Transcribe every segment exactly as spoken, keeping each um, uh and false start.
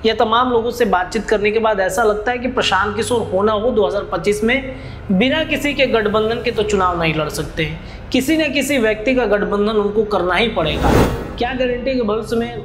या तमाम लोगों से बातचीत करने के बाद ऐसा लगता है कि प्रशांत किशोर होना हो दो हज़ार पच्चीस में बिना किसी के गठबंधन के तो चुनाव नहीं लड़ सकते हैं। किसी न किसी व्यक्ति का गठबंधन उनको करना ही पड़ेगा। क्या गारंटी कि भविष्य में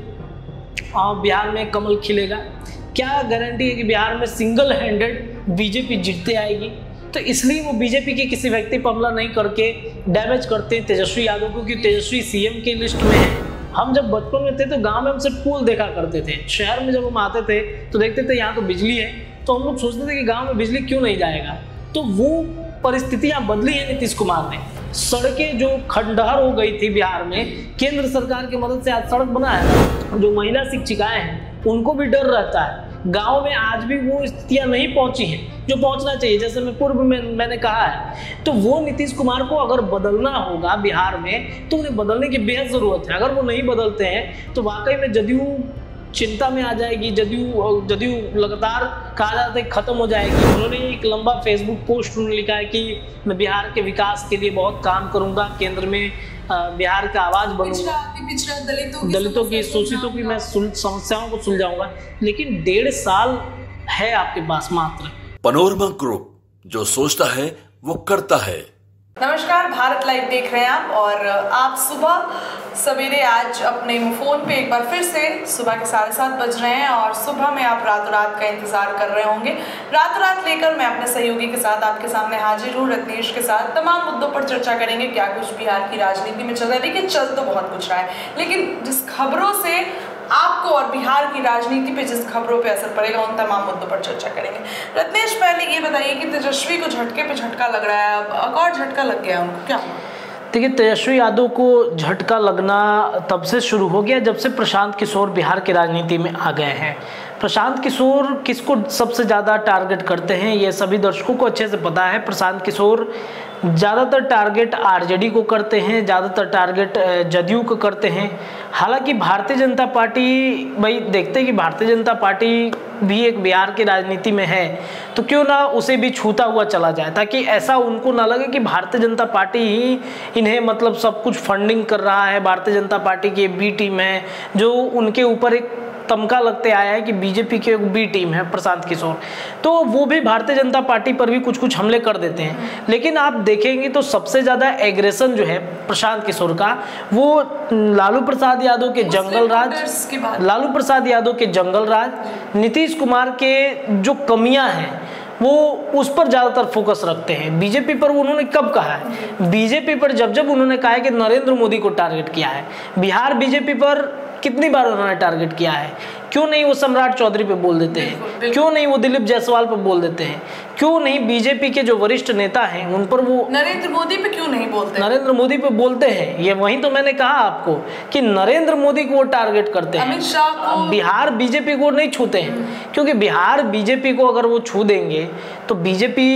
बिहार में कमल खिलेगा? क्या गारंटी है कि बिहार में सिंगल हैंडेड बीजेपी जीतते आएगी? तो इसलिए वो बीजेपी के किसी व्यक्ति पर हमला नहीं करके डैमेज करते हैं तेजस्वी यादव को, क्योंकि तेजस्वी सीएम की लिस्ट में है। हम जब बचपन में थे तो गांव में हम सिर्फ पुल देखा करते थे। शहर में जब हम आते थे तो देखते थे यहाँ तो बिजली है, तो हम लोग सोचते थे कि गांव में बिजली क्यों नहीं जाएगा। तो वो परिस्थितियां बदली है नीतीश कुमार ने। सड़कें जो खंडहर हो गई थी बिहार में, केंद्र सरकार की मदद से आज सड़क बना है। जो महिला शिक्षिकाएं हैं उनको भी डर रहता है। गांव में आज भी वो स्थितियां नहीं पहुंची हैं जो पहुंचना चाहिए, जैसे मैं पूर्व में मैंने कहा है। तो वो नीतीश कुमार को अगर बदलना होगा बिहार में तो उन्हें बदलने की बेहद जरूरत है। अगर वो नहीं बदलते हैं तो वाकई में जदयू चिंता में आ जाएगी, जदयू जदयू लगातार कहा जाता है खत्म हो जाएगी। उन्होंने एक लंबा फेसबुक पोस्ट उन्होंने लिखा है कि मैं बिहार के विकास के लिए बहुत काम करूंगा, केंद्र में बिहार का आवाज बनूंगा, पिछड़ा दलितों दलितों की शोषितों की मैं समस्याओं को सुलझाऊंगा। लेकिन डेढ़ साल है आपके पास मात्र। पनोरमा ग्रुप, जो सोचता है वो करता है। नमस्कार, भारत लाइव देख रहे हैं आप, और आप सुबह सवेरे आज अपने फोन पे एक बार फिर से सुबह के साढ़े सात बज रहे हैं और सुबह में आप रातों रात का इंतजार कर रहे होंगे। रातों रात लेकर मैं अपने सहयोगी के साथ आपके सामने हाजिर हूँ, रत्नेश के साथ। तमाम मुद्दों पर चर्चा करेंगे, क्या कुछ बिहार की राजनीति में चल रहा है। लेकिन चल तो बहुत कुछ रहा है, लेकिन जिस खबरों से आपको और बिहार की राजनीति पे जिस खबरों पे असर पड़ेगा उन तमाम मुद्दों पर चर्चा करेंगे। रत्नेश, पहले ये बताइए कि तेजस्वी को झटके पे झटका लग रहा है, अब एक और झटका लग गया उनको, क्या? देखिए, तेजस्वी यादव को झटका लगना तब से शुरू हो गया जब से प्रशांत किशोर बिहार की राजनीति में आ गए हैं। प्रशांत किशोर किसको सबसे ज़्यादा टारगेट करते हैं ये सभी दर्शकों को अच्छे से पता है। प्रशांत किशोर ज़्यादातर टारगेट आरजेडी को करते हैं, ज़्यादातर टारगेट जदयू को करते हैं। हालांकि भारतीय जनता पार्टी, भाई देखते हैं कि भारतीय जनता पार्टी भी एक बिहार की राजनीति में है, तो क्यों ना उसे भी छूता हुआ चला जाए, ताकि ऐसा उनको ना लगे कि भारतीय जनता पार्टी ही इन्हें मतलब सब कुछ फंडिंग कर रहा है। भारतीय जनता पार्टी की बी टीम है, जो उनके ऊपर एक तमका लगते आया है कि बीजेपी की एक बी टीम है प्रशांत किशोर, तो वो भी भारतीय जनता पार्टी पर भी कुछ कुछ हमले कर देते हैं। लेकिन आप देखेंगे तो सबसे ज़्यादा एग्रेशन जो है प्रशांत किशोर का, वो लालू प्रसाद यादव के जंगल राज, लालू प्रसाद यादव के जंगल राज, नीतीश कुमार के जो कमियां हैं वो उस पर ज़्यादातर फोकस रखते हैं। बीजेपी पर उन्होंने कब कहा है? बीजेपी पर जब जब उन्होंने कहा है कि नरेंद्र मोदी को टारगेट किया है। बिहार बीजेपी पर कितनी बार उन्होंने टारगेट किया है? क्यों नहीं वो सम्राट चौधरी पे बोल देते हैं? क्यों नहीं वो दिलीप जायसवाल पे बोल देते हैं? क्यों नहीं बीजेपी के जो वरिष्ठ नेता हैं उन पर वो नरेंद्र मोदी पे क्यों नहीं बोलते? नरेंद्र मोदी पे बोलते हैं। ये वहीं तो मैंने कहा आपको कि नरेंद्र मोदी को वो टारगेट करते हैं, अमित शाह को। बिहार बीजेपी को नहीं छूते हैं, क्योंकि बिहार बीजेपी को अगर वो छू देंगे तो बीजेपी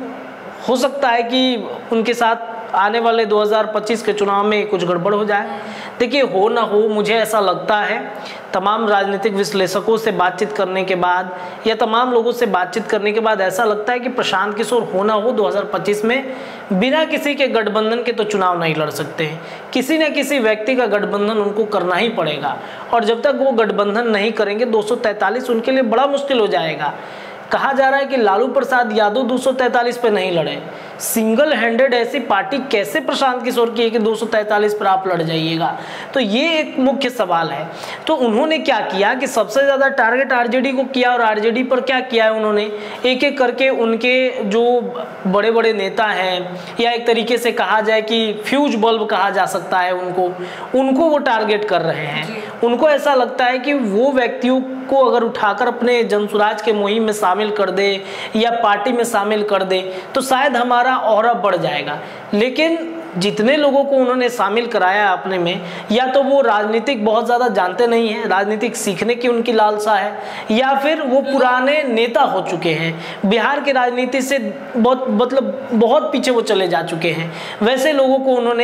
हो सकता है कि उनके साथ आने वाले दो हज़ार पच्चीस के चुनाव में कुछ गड़बड़ हो जाए। देखिए, हो ना हो, मुझे ऐसा लगता है तमाम राजनीतिक विश्लेषकों से बातचीत करने के बाद या तमाम लोगों से बातचीत करने के बाद ऐसा लगता है कि प्रशांत किशोर होना हो दो हज़ार पच्चीस में बिना किसी के गठबंधन के तो चुनाव नहीं लड़ सकते हैं। किसी न किसी व्यक्ति का गठबंधन उनको करना ही पड़ेगा, और जब तक वो गठबंधन नहीं करेंगे दो सौ तैंतालीस उनके लिए बड़ा मुश्किल हो जाएगा। कहा जा रहा है कि लालू प्रसाद यादव दो सौ तैंतालीस पे नहीं लड़े। सिंगल हैंडेड ऐसी पार्टी कैसे प्रशांत किशोर की है कि दो सौ तैंतालीस पर आप लड़ जाइएगा? तो ये एक मुख्य सवाल है। तो उन्होंने क्या किया कि सबसे ज़्यादा टारगेट आरजेडी को किया, और आरजेडी पर क्या किया है उन्होंने, एक एक करके उनके जो बड़े बड़े नेता हैं, या एक तरीके से कहा जाए कि फ्यूज बल्ब कहा जा सकता है उनको, उनको वो टारगेट कर रहे हैं। उनको ऐसा लगता है कि वो व्यक्तियों को अगर उठाकर अपने जनसुराज के मुहिम में शामिल कर दे या पार्टी में शामिल कर दे तो शायद हमारा ऑरा बढ़ जाएगा। लेकिन जितने लोगों को उन्होंने शामिल कराया अपने में, या तो वो राजनीतिक बहुत ज़्यादा जानते नहीं हैं, राजनीतिक सीखने की उनकी लालसा है, या फिर वो पुराने नेता हो चुके हैं, बिहार की राजनीति से बहुत मतलब बहुत पीछे वो चले जा चुके हैं। वैसे लोगों को उन्होंने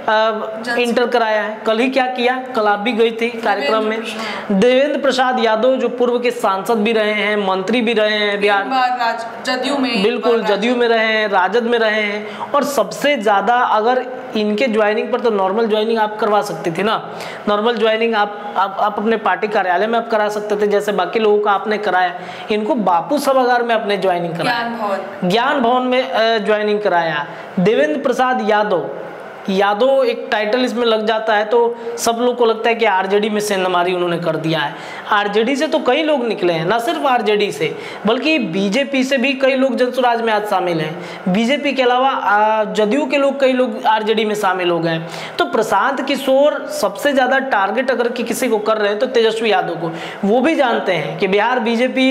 इंटर कराया है। कल ही क्या किया, कल आप भी गई थी कार्यक्रम में, देवेंद्र प्रसाद यादव जो पूर्व के सांसद भी रहे हैं, मंत्री भी रहे हैं बिहार, जदयू में, बिल्कुल जदयू में रहे हैं, राजद में रहे हैं, और सबसे ज़्यादा अगर इनके ज्वाइनिंग पर तो नॉर्मल ज्वाइनिंग आप करवा सकती थी ना, नॉर्मल ज्वाइनिंग आप आप आप अपने पार्टी कार्यालय में आप करा सकते थे जैसे बाकी लोगों का आपने कराया। इनको बापू सभागार में आपने ज्वाइनिंग कराया, ज्ञान भवन ज्ञान भवन में ज्वाइनिंग कराया। देवेंद्र प्रसाद यादव, यादव एक टाइटल इसमें लग जाता है तो सब लोग को लगता है कि आरजेडी में सेंधमारी उन्होंने कर दिया है। आरजेडी से तो कई लोग निकले हैं, ना सिर्फ आरजेडी से बल्कि बीजेपी से भी कई लोग जनसुराज में आज शामिल हैं। बीजेपी के अलावा जदयू के लोग, कई लोग आरजेडी में शामिल हो गए। तो प्रशांत किशोर सबसे ज़्यादा टारगेट अगर कि किसी को कर रहे हैं तो तेजस्वी यादव को। वो भी जानते हैं कि बिहार बीजेपी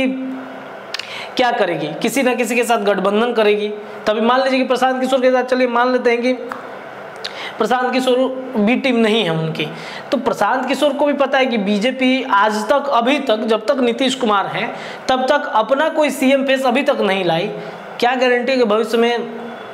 क्या करेगी, किसी ना किसी के साथ गठबंधन करेगी। तभी मान लीजिए कि प्रशांत किशोर के साथ, चलिए मान लेते हैं कि प्रशांत किशोर भी टीम नहीं है उनकी, तो प्रशांत किशोर को भी पता है कि बीजेपी आज तक, अभी तक, जब तक नीतीश कुमार हैं तब तक अपना कोई सीएम फेस अभी तक नहीं लाई। क्या गारंटी है कि भविष्य में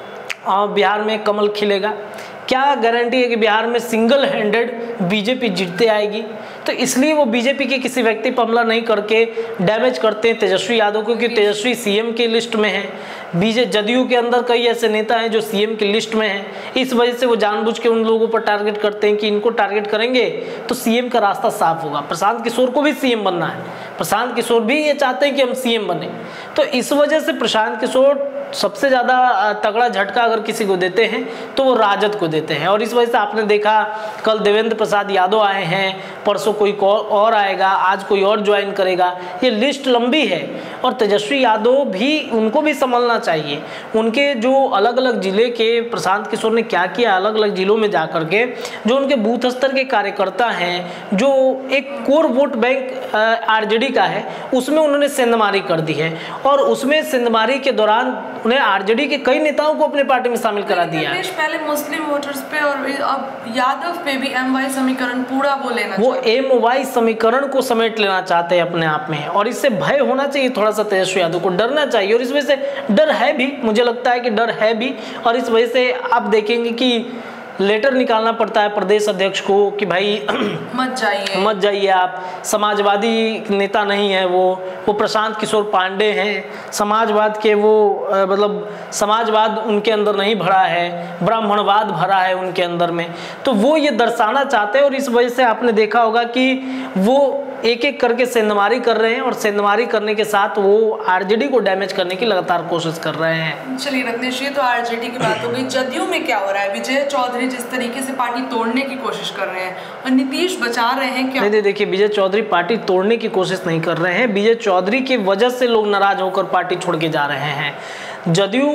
बिहार में कमल खिलेगा? क्या गारंटी है कि बिहार में सिंगल हैंडेड बीजेपी जीतते आएगी? तो इसलिए वो बीजेपी के किसी व्यक्ति पर हमला नहीं करके डैमेज करते हैं तेजस्वी यादव को, क्योंकि तेजस्वी सीएम की लिस्ट में है। बीजे जदयू के अंदर कई ऐसे नेता हैं जो सीएम की लिस्ट में हैं, इस वजह से वो जानबूझ के उन लोगों पर टारगेट करते हैं कि इनको टारगेट करेंगे तो सीएम का रास्ता साफ होगा। प्रशांत किशोर को भी सीएम बनना है, प्रशांत किशोर भी ये चाहते हैं कि हम सीएम बने। तो इस वजह से प्रशांत किशोर सबसे ज़्यादा तगड़ा झटका अगर किसी को देते हैं तो वो राजद को देते हैं। और इस वजह से आपने देखा कल देवेंद्र प्रसाद यादव आए हैं, परसों कोई और आएगा, आज कोई और ज्वाइन करेगा। ये लिस्ट लंबी है और तेजस्वी यादव भी, उनको भी संभलना चाहिए। उनके जो अलग अलग जिले के प्रशांत किशोर ने क्या किया, अलग अलग जिलों में जाकर के जो उनके बूथ स्तर के कार्यकर्ता हैं, जो एक कोर वोट बैंक आरजेडी का है, उसमें उन्होंने सेंधमारी कर दी है। और उसमें सेंधमारी के दौरान उन्हें आरजेडी के कई नेताओं को अपने पार्टी में शामिल करा दिया है। पहले मुस्लिम वोटर्स पे और अब यादव पे भी एम वाई समीकरण पूरा वो लेना, वो एम वाई समीकरण को समेट लेना चाहते हैं अपने आप में। और इससे भय होना चाहिए थोड़ा सा तेजस्वी यादव को, डरना चाहिए। और इस वजह से डर है भी, मुझे लगता है कि डर है भी। और इस वजह से आप देखेंगे कि लेटर निकालना पड़ता है प्रदेश अध्यक्ष को कि भाई मत जाइए मत जाइए आप, समाजवादी नेता नहीं है वो वो प्रशांत किशोर पांडे हैं, समाजवाद के वो आ, मतलब समाजवाद उनके अंदर नहीं भरा है, ब्राह्मणवाद भरा है उनके अंदर में। तो वो ये दर्शाना चाहते हैं और इस वजह से आपने देखा होगा कि वो एक एक करके सेंधमारी कर रहे हैं और सेंधमारी करने के साथ वो आरजेडी को डैमेज करने की लगातार कोशिश कर रहे हैं। चलिए रत्नेश, ये तो आरजेडी की बात हो गई। जदयू में क्या हो रहा है? विजय चौधरी जिस तरीके से पार्टी तोड़ने की कोशिश कर रहे हैं और नीतीश बचा रहे हैं, क्या? नहीं, देखिए विजय चौधरी पार्टी तोड़ने की कोशिश नहीं कर रहे हैं। विजय चौधरी की वजह से लोग नाराज होकर पार्टी छोड़ के जा रहे हैं। जदयू,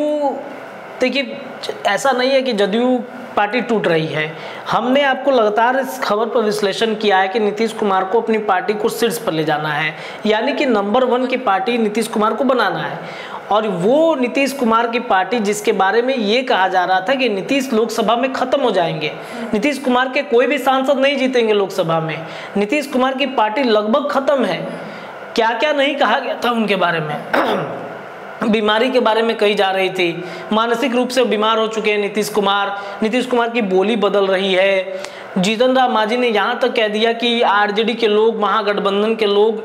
देखिए ऐसा नहीं है कि जदयू पार्टी टूट रही है। हमने आपको लगातार इस खबर पर विश्लेषण किया है कि नीतीश कुमार को अपनी पार्टी को शीर्ष पर ले जाना है, यानी कि नंबर वन की पार्टी नीतीश कुमार को बनाना है। और वो नीतीश कुमार की पार्टी जिसके बारे में ये कहा जा रहा था कि नीतीश लोकसभा में खत्म हो जाएंगे, नीतीश कुमार के कोई भी सांसद नहीं जीतेंगे लोकसभा में, नीतीश कुमार की पार्टी लगभग खत्म है। क्या क्या नहीं कहा गया था उनके बारे में बीमारी के बारे में कही जा रही थी, मानसिक रूप से बीमार हो चुके हैं नीतीश कुमार, नीतीश कुमार की बोली बदल रही है। जीतन राम मांझी ने यहाँ तक कह दिया कि आरजेडी के लोग, महागठबंधन के लोग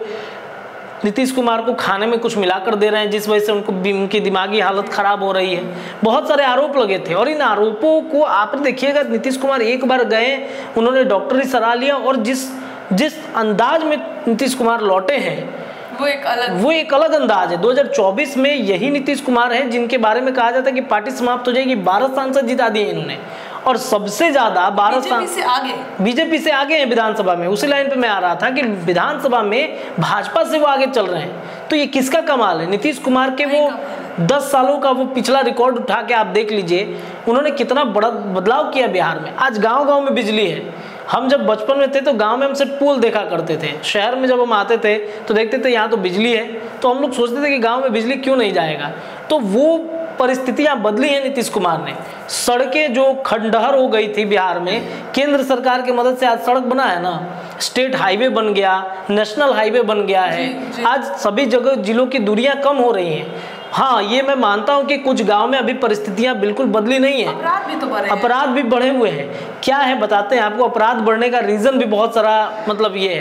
नीतीश कुमार को खाने में कुछ मिलाकर दे रहे हैं, जिस वजह से उनको उनकी दिमागी हालत खराब हो रही है। बहुत सारे आरोप लगे थे और इन आरोपों को आप देखिएगा, नीतीश कुमार एक बार गए, उन्होंने डॉक्टरी सलाह लिया और जिस जिस अंदाज में नीतीश कुमार लौटे हैं वो एक अलग वो एक अलग अंदाज है। दो हज़ार चौबीस में यही नीतीश कुमार हैं जिनके बारे में कहा जाता है कि पार्टी समाप्त हो जाएगी। बारह सांसद जिता दिए इन्होंने और सबसे ज्यादा बारह से आगे बीजेपी से आगे हैं विधानसभा में। उसी लाइन पे मैं आ रहा था कि विधानसभा में भाजपा से वो आगे चल रहे हैं। तो ये किसका कमाल है? नीतीश कुमार के वो दस सालों का वो पिछला रिकॉर्ड उठा के आप देख लीजिए, उन्होंने कितना बड़ा बदलाव किया बिहार में। आज गाँव गाँव में बिजली है। हम जब बचपन में थे तो गांव में हम सिर्फ पुल देखा करते थे, शहर में जब हम आते थे तो देखते थे यहाँ तो बिजली है, तो हम लोग सोचते थे कि गांव में बिजली क्यों नहीं जाएगा। तो वो परिस्थितियां बदली हैं नीतीश कुमार ने। सड़कें जो खंडहर हो गई थी बिहार में, केंद्र सरकार की मदद से आज सड़क बना है ना, स्टेट हाईवे बन गया, नेशनल हाईवे बन गया है। जी, जी। आज सभी जगह जिलों की दूरियां कम हो रही हैं। हाँ, ये मैं मानता हूँ कि कुछ गांव में अभी परिस्थितियां बिल्कुल बदली नहीं है, अपराध भी तो बढ़े हैं। अपराध भी बढ़े हुए हैं। क्या है बताते हैं आपको, अपराध बढ़ने का रीजन भी बहुत सारा, मतलब ये है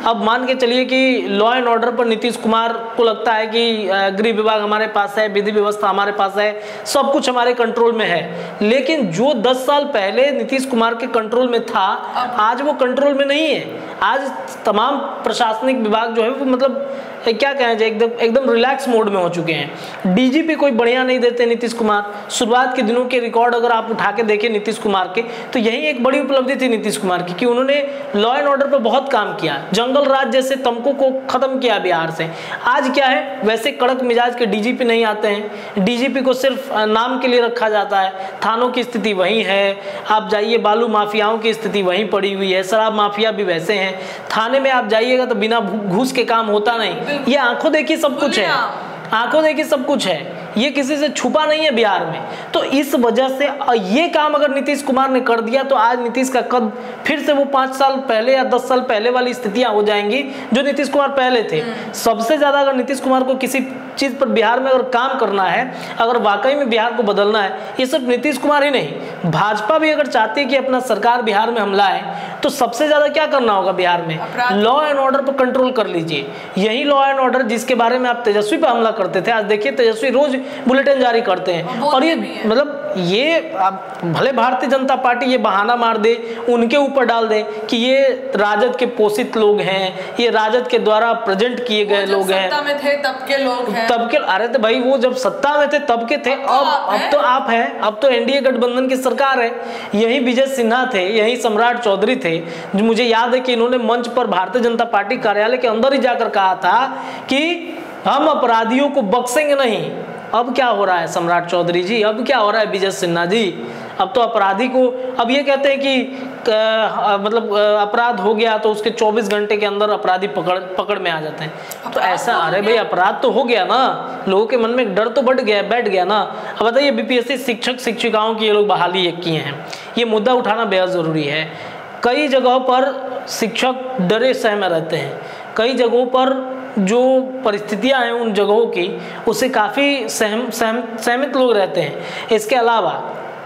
अब मान के चलिए कि लॉ एंड ऑर्डर पर नीतीश कुमार को लगता है कि गृह विभाग हमारे पास है, विधि व्यवस्था हमारे पास है, सब कुछ हमारे कंट्रोल में है, लेकिन जो दस साल पहले नीतीश कुमार के कंट्रोल में था आज वो कंट्रोल में नहीं है। आज तमाम प्रशासनिक विभाग जो है वो मतलब क्या कहें एकदम एकदम रिलैक्स मोड में हो चुके हैं। डीजीपी कोई बढ़िया नहीं देते नीतीश कुमार। शुरुआत के दिनों के रिकॉर्ड अगर आप उठा के देखें नीतीश कुमार के, तो यही एक बड़ी उपलब्धि थी नीतीश कुमार की कि उन्होंने लॉ एंड ऑर्डर पर बहुत काम किया, जंगल राज जैसे तमकों को खत्म किया बिहार से। आज क्या है, वैसे कड़क मिजाज के डीजीपी नहीं आते हैं, डीजीपी को सिर्फ नाम के लिए रखा जाता है। थानों की स्थिति वही है, आप जाइए बालू माफियाओं की स्थिति वहीं पड़ी हुई है, शराब माफिया भी वैसे हैं। थाने में आप जाइएगा तो बिना घूस के काम होता नहीं। ये आंखों देखी सब कुछ है, आंखों देखी सब कुछ है, ये किसी से छुपा नहीं है बिहार में। तो इस वजह से ये काम अगर नीतीश कुमार ने कर दिया तो आज नीतीश का कद फिर से वो पाँच साल पहले या दस साल पहले वाली स्थितियां हो जाएंगी जो नीतीश कुमार पहले थे। सबसे ज्यादा अगर नीतीश कुमार को किसी चीज पर बिहार में अगर काम करना है, अगर वाकई में बिहार को बदलना है, ये सिर्फ नीतीश कुमार ही नहीं, भाजपा भी अगर चाहती है कि अपना सरकार बिहार में हमला है तो सबसे ज्यादा क्या करना होगा बिहार में, लॉ एंड ऑर्डर पर कंट्रोल कर लीजिए। यही लॉ एंड ऑर्डर जिसके बारे में आप तेजस्वी पर हमला करते थे, आज देखिए तेजस्वी रोज बुलेटिन जारी करते हैं। और ये मतलब ये भले भारतीय जनता पार्टी ये बहाना मार दे, उनके ऊपर डाल दे कि ये राजद के पोषित लोग हैं, ये राजद के द्वारा प्रेजेंट किए गए लोग हैं, सत्ता में थे तब के लोग हैं, तब के। अरे तो भाई वो जब सत्ता में थे तब के थे, अब अब तो आप हैं, अब तो एनडीए गठबंधन की सरकार है। यही विजय सिन्हा थे, यही सम्राट चौधरी थे, जो मुझे याद है कि इन्होंने मंच पर भारतीय जनता पार्टी कार्यालय के अंदर ही जाकर कहा था कि हम अपराधियों को बख्शेंगे नहीं। अब क्या हो रहा है सम्राट चौधरी जी, अब क्या हो रहा है विजय सिन्हा जी, अब तो अपराधी को अब ये कहते हैं कि आ, मतलब अपराध हो गया तो उसके चौबीस घंटे के अंदर अपराधी पकड़ पकड़ में आ जाते हैं। तो ऐसा, अरे भाई अपराध तो हो गया ना, लोगों के मन में डर तो बढ़ गया, बैठ गया ना। अब बताइए बीपीएससी शिक्षक शिक्षिकाओं की ये लोग बहाली किए हैं, ये मुद्दा उठाना बेहद ज़रूरी है। कई जगहों पर शिक्षक डरे सहमे रहते हैं, कई जगहों पर जो परिस्थितियां हैं उन जगहों की उससे काफ़ी सहम सहम सहमित लोग रहते हैं। इसके अलावा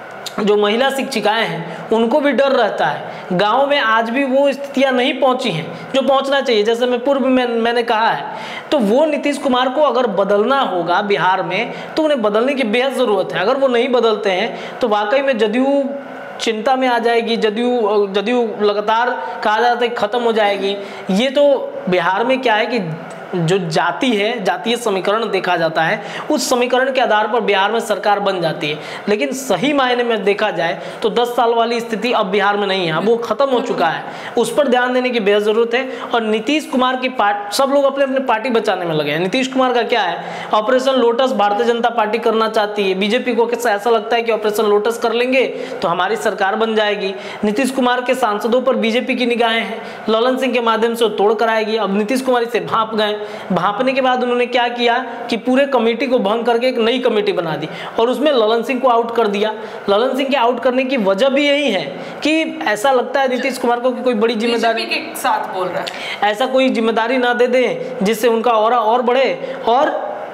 जो महिला शिक्षिकाएं हैं उनको भी डर रहता है। गाँव में आज भी वो स्थितियां नहीं पहुंची हैं जो पहुंचना चाहिए, जैसे मैं पूर्व में मैंने कहा है। तो वो नीतीश कुमार को अगर बदलना होगा बिहार में तो उन्हें बदलने की बेहद ज़रूरत है। अगर वो नहीं बदलते हैं तो वाकई में जदयू चिंता में आ जाएगी, जदयू जदयू लगातार कहा जाता है खत्म हो जाएगी। ये तो बिहार में क्या है कि जो जाति है, जातीय समीकरण देखा जाता है, उस समीकरण के आधार पर बिहार में सरकार बन जाती है। लेकिन सही मायने में देखा जाए तो दस साल वाली स्थिति अब बिहार में नहीं है, अब वो खत्म हो चुका है। उस पर ध्यान देने की बेहद जरूरत है। और नीतीश कुमार की पार्टी, सब लोग अपने अपने पार्टी बचाने में लगे हैं। नीतीश कुमार का क्या है, operation lotus Bharatiya Janata party करना चाहती है। बीजेपी को ऐसा लगता है कि ऑपरेशन लोटस कर लेंगे तो हमारी सरकार बन जाएगी। नीतीश कुमार के सांसदों पर बीजेपी की निगाहें हैं, ललन सिंह के माध्यम से वो तोड़ कराएगी। अब नीतीश कुमार इसे भांप गए, भांपने के बाद उन्होंने क्या किया कि पूरे कमेटी को भंग करके एक नई कमेटी बना दी और उसमें ललन सिंह को आउट कर दिया। ललन सिंह के आउट करने की वजह भी यही है कि ऐसा लगता है नीतीश कुमार को कि कोई बड़ी जिम्मेदारी के साथ बोल रहा है, ऐसा कोई जिम्मेदारी ना दे दें जिससे उनका ऑरा और बढ़े और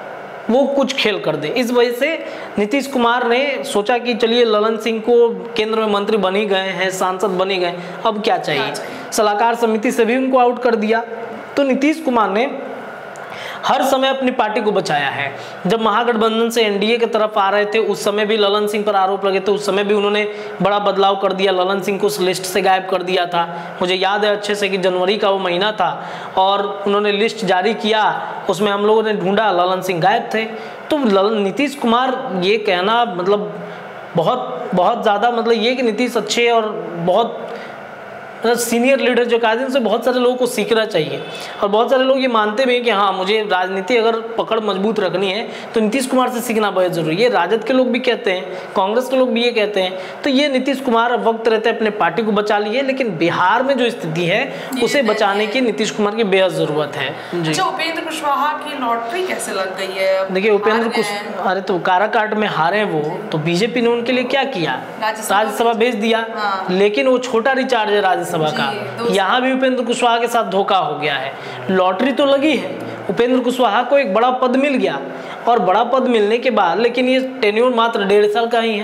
वो कुछ खेल कर दे। इस वजह से नीतीश कुमार ने सोचा कि चलिए ललन सिंह को केंद्र में मंत्री बन ही गए हैं, सांसद बन ही गए, अब क्या चाहिए। सलाहकार समिति से भी उनको आउट कर दिया। तो नीतीश कुमार ने हर समय अपनी पार्टी को बचाया है। जब महागठबंधन से एनडीए की तरफ आ रहे थे उस समय भी ललन सिंह पर आरोप लगे थे, उस समय भी उन्होंने बड़ा बदलाव कर दिया, ललन सिंह को उस लिस्ट से गायब कर दिया था। मुझे याद है अच्छे से कि जनवरी का वो महीना था और उन्होंने लिस्ट जारी किया, उसमें हम लोगों ने ढूंढा, ललन सिंह गायब थे। तो ललन नीतीश कुमार ये कहना मतलब बहुत बहुत ज़्यादा मतलब ये कि नीतीश अच्छे और बहुत सीनियर लीडर जो कहा उनसे बहुत सारे लोगों को सीखना चाहिए। और बहुत सारे लोग ये मानते भी हैं कि हाँ मुझे राजनीति अगर पकड़ मजबूत रखनी है तो नीतीश कुमार से सीखना बहुत जरूरी है। ये राजद के लोग भी कहते हैं, कांग्रेस के लोग भी ये कहते हैं। तो ये नीतीश कुमार वक्त रहते अपने पार्टी को बचा लिए, लेकिन बिहार में जो स्थिति है उसे बचाने की नीतीश कुमार की बेहद जरूरत है। जी उपेंद्र कुशवाहा की लॉटरी कैसे लग गई है? देखिए उपेंद्र कुशवाहा, अरे तो काराकाट में हारे वो, तो बीजेपी ने उनके लिए क्या किया, राज्यसभा भेज दिया। लेकिन वो छोटा रिचार्ज है राज्यसभा का, यहाँ भी उपेंद्र कुशवाहा के साथ धोखा हो गया है। लॉटरी तो लगी है, उपेंद्र कुशवाहा को एक बड़ा पद मिल गया और बड़ा पद मिलने के बाद लेकिन ये टेन्योर मात्र डेढ़ साल का ही है।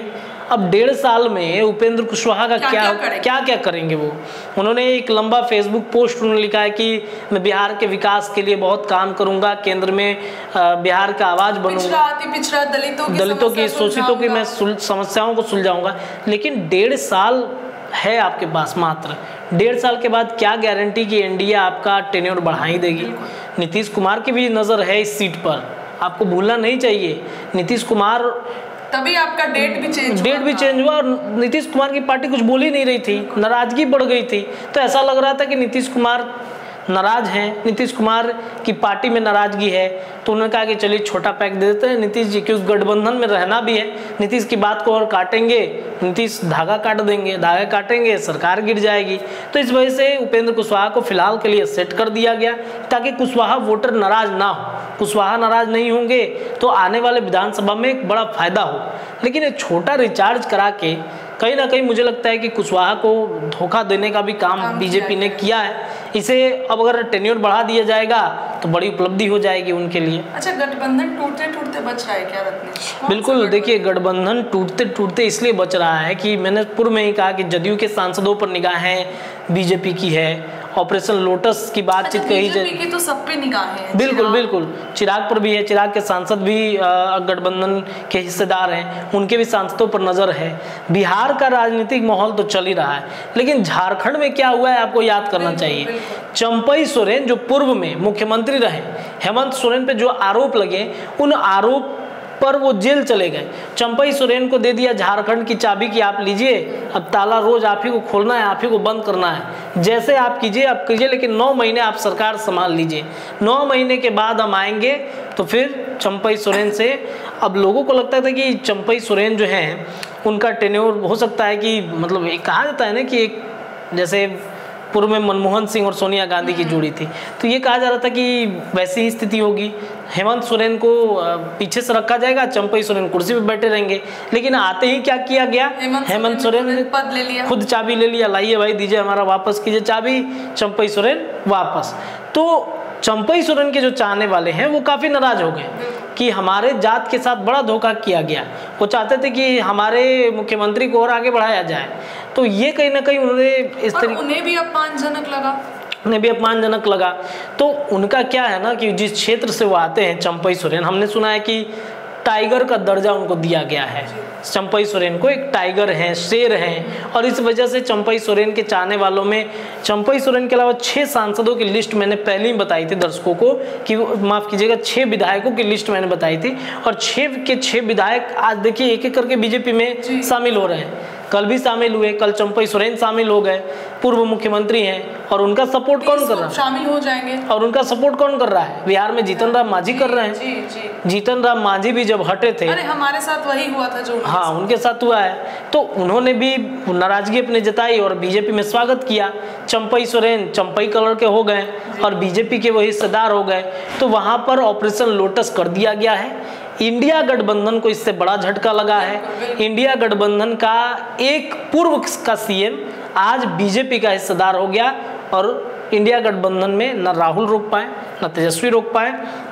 अब डेढ़ साल में उपेंद्र कुशवाहा का क्या क्या क्या करेंगे? क्या क्या करेंगे वो। उन्होंने एक लंबा फेसबुक पोस्ट उन्होंने लिखा है कि मैं बिहार के विकास के लिए बहुत काम करूंगा, केंद्र में अ, बिहार का आवाज पिछड़ा बनूंगा, अति पिछड़ा दलितों की दलितों की समस्या शोषितों की मैं सुलझाऊंगा। सुल- समस्याओं को सुलझाऊंगा। लेकिन डेढ़ साल है आपके पास मात्र, डेढ़ साल के बाद क्या गारंटी कि एनडीए आपका टेन्योर बढ़ा ही देगी। नीतीश कुमार की भी नज़र है इस सीट पर, आपको भूलना नहीं चाहिए। नीतीश कुमार तभी आपका डेट भी चेंज डेट भी चेंज हुआ और नीतीश कुमार की पार्टी कुछ बोल ही नहीं रही थी, नाराजगी बढ़ गई थी। तो ऐसा लग रहा था कि नीतीश कुमार नाराज हैं, नीतीश कुमार की पार्टी में नाराजगी है। तो उन्होंने कहा कि चलिए छोटा पैक दे देते हैं नीतीश जी, क्योंकि गठबंधन में रहना भी है। नीतीश की बात को और काटेंगे, नीतीश धागा काट देंगे, धागा काटेंगे सरकार गिर जाएगी। तो इस वजह से उपेंद्र कुशवाहा को फिलहाल के लिए सेट कर दिया गया ताकि कुशवाहा वोटर नाराज ना हो। कुशवाहा नाराज नहीं होंगे तो आने वाले विधानसभा में एक बड़ा फायदा हो। लेकिन एक छोटा रिचार्ज करा के कहीं ना कहीं मुझे लगता है कि कुशवाहा को धोखा देने का भी काम, काम बीजेपी ने किया किया है। इसे अब अगर टेन्योर बढ़ा दिया जाएगा तो बड़ी उपलब्धि हो जाएगी उनके लिए। अच्छा, गठबंधन टूटते टूटते बच रहा है क्या रत्नेश? कौन सा बिल्कुल, गठबंधन? देखिए गठबंधन टूटते टूटते इसलिए बच रहा है कि मैंने पूर्व में ही कहा कि जदयू के सांसदों पर निगाहें बीजेपी की है। ऑपरेशन लोटस की बातचीत अच्छा, कही बीजेपी जाए, की तो सब पे निगाहें हैं। बिल्कुल चिराग- बिल्कुल, चिराग पर भी है। चिराग के सांसद भी अ, गठबंधन के हिस्सेदार हैं, उनके भी सांसदों पर नजर है। बिहार का राजनीतिक माहौल तो चल ही रहा है, लेकिन झारखंड में क्या हुआ है आपको याद करना बिल्कुल, चाहिए। बिल्कुल। चंपई सोरेन जो पूर्व में मुख्यमंत्री रहे, हेमंत सोरेन पे जो आरोप लगे, उन आरोप पर वो जेल चले गए। चंपई सोरेन को दे दिया झारखंड की चाबी कि आप लीजिए, अब ताला रोज आप ही को खोलना है, आप ही को बंद करना है, जैसे आप कीजिए आप कीजिए, लेकिन नौ महीने आप सरकार संभाल लीजिए। नौ महीने के बाद हम आएंगे तो फिर चंपई सोरेन से, अब लोगों को लगता था कि चंपई सोरेन जो हैं उनका टेन्योर हो सकता है कि, मतलब एक कहा जाता है ना कि एक जैसे पूर्व में मनमोहन सिंह और सोनिया गांधी की जोड़ी थी, तो ये कहा जा रहा था कि वैसी ही स्थिति होगी, हेमंत सोरेन को पीछे से रखा जाएगा, चंपई सोरेन कुर्सी पे बैठे रहेंगे। लेकिन आते ही क्या किया गया, हेमंत सोरेन ने पद ले लिया, खुद चाबी ले लिया, लाइए भाई दीजिए हमारा, वापस कीजिए चाबी, चंपई सोरेन वापस। तो चंपई सोरेन के जो चाहने वाले हैं वो काफी नाराज हो गए कि हमारे जात के साथ बड़ा धोखा किया गया। वो चाहते थे कि हमारे मुख्यमंत्री को और आगे बढ़ाया जाए। तो ये कहीं ना कहीं उन्होंने इस और तरीके, उन्हें भी अपमानजनक लगा, उन्हें भी अपमानजनक लगा। तो उनका क्या है ना कि जिस क्षेत्र से वो आते हैं चंपई सोरेन, हमने सुना है कि टाइगर का दर्जा उनको दिया गया है। चंपई सोरेन को एक टाइगर हैं, शेर हैं, और इस वजह से चंपई सोरेन के चाहने वालों में चंपई सोरेन के अलावा छह सांसदों की लिस्ट मैंने पहले ही बताई थी दर्शकों को, कि माफ कीजिएगा छह विधायकों की लिस्ट मैंने बताई थी, और छह के छह विधायक आज देखिए एक एक करके बीजेपी में शामिल हो रहे हैं। कल भी शामिल हुए, कल चंपई सोरेन शामिल हो गए, पूर्व मुख्यमंत्री हैं, और उनका सपोर्ट कौन कर रहा है, शामिल हो जाएंगे, और उनका सपोर्ट कौन कर रहा है, बिहार में जीतन राम मांझी कर रहे हैं। जी जी, जीतन राम मांझी भी जब हटे थे, अरे हमारे साथ वही हुआ था जो, हाँ उनके साथ हुआ है, तो उन्होंने भी नाराजगी अपनी जताई और बीजेपी में स्वागत किया। चंपई सोरेन चंपई कलर के हो गए और बीजेपी के वो हिस्सेदार हो गए। तो वहां पर ऑपरेशन लोटस कर दिया गया है। इंडिया गठबंधन को इससे बड़ा झटका लगा है। इंडिया गठबंधन का एक पूर्व का सीएम आज बीजेपी का हिस्सेदार हो गया, और इंडिया गठबंधन में न राहुल रोक पाए, न तेजस्वी रोक पाए,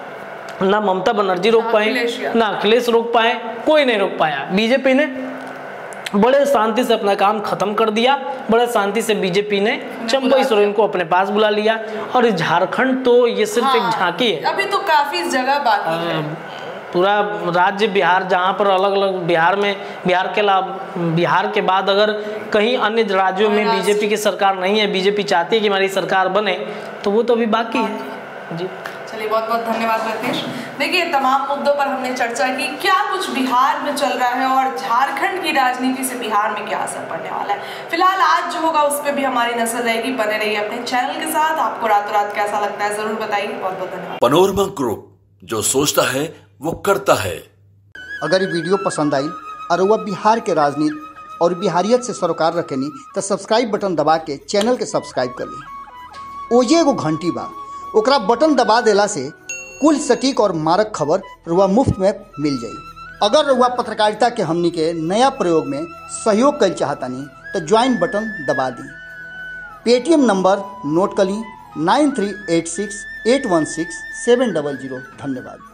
ना ममता बनर्जी रोक पाए, ना अखिलेश रोक पाए, कोई नहीं रोक पाया। बीजेपी ने बड़े शांति से अपना काम खत्म कर दिया, बड़े शांति से बीजेपी ने चंपई सोरेन को अपने पास बुला लिया। और झारखंड तो ये सिर्फ हाँ, एक झांकी है, अभी तो काफी जगह बाकी है। पूरा राज्य बिहार, जहाँ पर अलग अलग बिहार में, बिहार के अलावा बिहार के बाद अगर कहीं अन्य राज्यों में बीजेपी की सरकार नहीं है, बीजेपी चाहती है कि हमारी सरकार बने, तो वो तो अभी बाकी है। जी चलिए, बहुत बहुत धन्यवाद रत्नेश। देखिए, तमाम मुद्दों पर हमने चर्चा की, क्या कुछ बिहार में चल रहा है और झारखंड की राजनीति से बिहार में क्या असर पड़ने वाला है। फिलहाल आज जो होगा उस पर भी हमारी नजर रहेगी। बने रहिए अपने चैनल के साथ। आपको रातों रात कैसा लगता है जरूर बताइए। बहुत बहुत धन्यवाद। पनोरमा ग्रुप, जो सोचता है वो करता है। अगर ये वीडियो पसंद आई और वह बिहार के राजनीति और बिहारियत से सरोकार रखेनी तो सब्सक्राइब बटन दबा के चैनल के सब्सक्राइब कर ली। ओजे एगो घंटी बा, ओकरा बटन दबा देला से कुल सटीक और मारक खबर रुआ मुफ्त में मिल जाई। अगर रुआ पत्रकारिता के हमनी के नया प्रयोग में सहयोग कर चाहतानी तो ज्वाइन बटन दबा दी। पेटीएम नंबर नोट कर ली nine three eight six eight one six seven double zero. धन्यवाद।